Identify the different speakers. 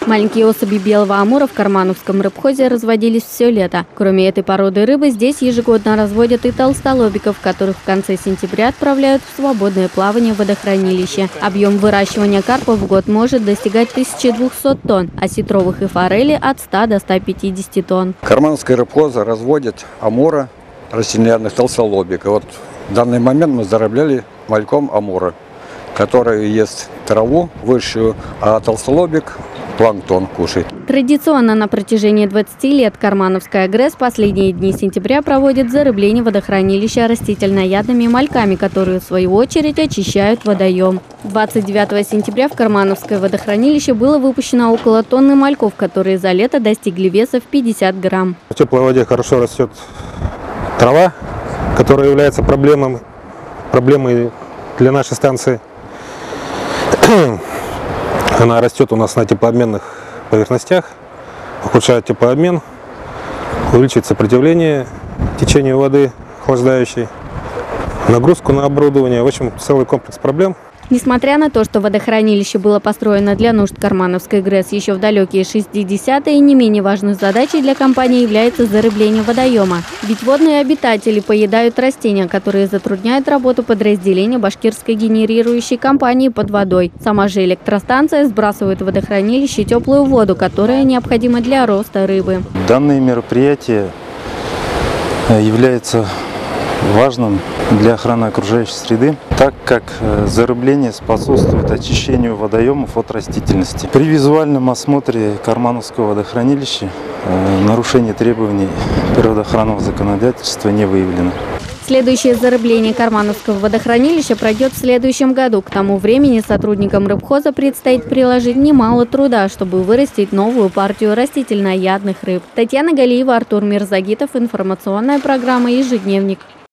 Speaker 1: Маленькие особи белого амура в кармановском рыбхозе разводились все лето. Кроме этой породы рыбы, здесь ежегодно разводят и толстолобиков, которых в конце сентября отправляют в свободное плавание в водохранилище. Объем выращивания карпа в год может достигать 1200 тонн, а сетровых и форели от 100 до 150 тонн.
Speaker 2: Кармановская рыбхоза разводит амура, растительноядных толстолобик. И вот в данный момент мы заробляли мальком амура, который ест траву высшую, а толстолобик планктон кушает.
Speaker 1: Традиционно на протяжении 20 лет Кармановская ГРЭС последние дни сентября проводит зарыбление водохранилища растительноядными мальками, которые в свою очередь очищают водоем. 29 сентября в Кармановское водохранилище было выпущено около тонны мальков, которые за лето достигли веса в 50 грамм.
Speaker 3: В теплой воде хорошо растет трава, которая является проблемой для нашей станции. Она растет у нас на теплообменных поверхностях, ухудшает теплообмен, увеличивает сопротивление течению воды охлаждающей, нагрузку на оборудование. В общем, целый комплекс проблем.
Speaker 1: Несмотря на то, что водохранилище было построено для нужд Кармановской ГРЭС еще в далекие 60-е, не менее важной задачей для компании является зарыбление водоема. Ведь водные обитатели поедают растения, которые затрудняют работу подразделения башкирской генерирующей компании под водой. Сама же электростанция сбрасывает в водохранилище теплую воду, которая необходима для роста рыбы.
Speaker 4: Данное мероприятие является важным для охраны окружающей среды, так как зарыбление способствует очищению водоемов от растительности. При визуальном осмотре Кармановского водохранилища нарушение требований природоохранного законодательства не выявлено.
Speaker 1: Следующее зарыбление Кармановского водохранилища пройдет в следующем году. К тому времени сотрудникам рыбхоза предстоит приложить немало труда, чтобы вырастить новую партию растительноядных рыб. Татьяна Галиева, Артур Мирзагитов. Информационная программа «Ежедневник».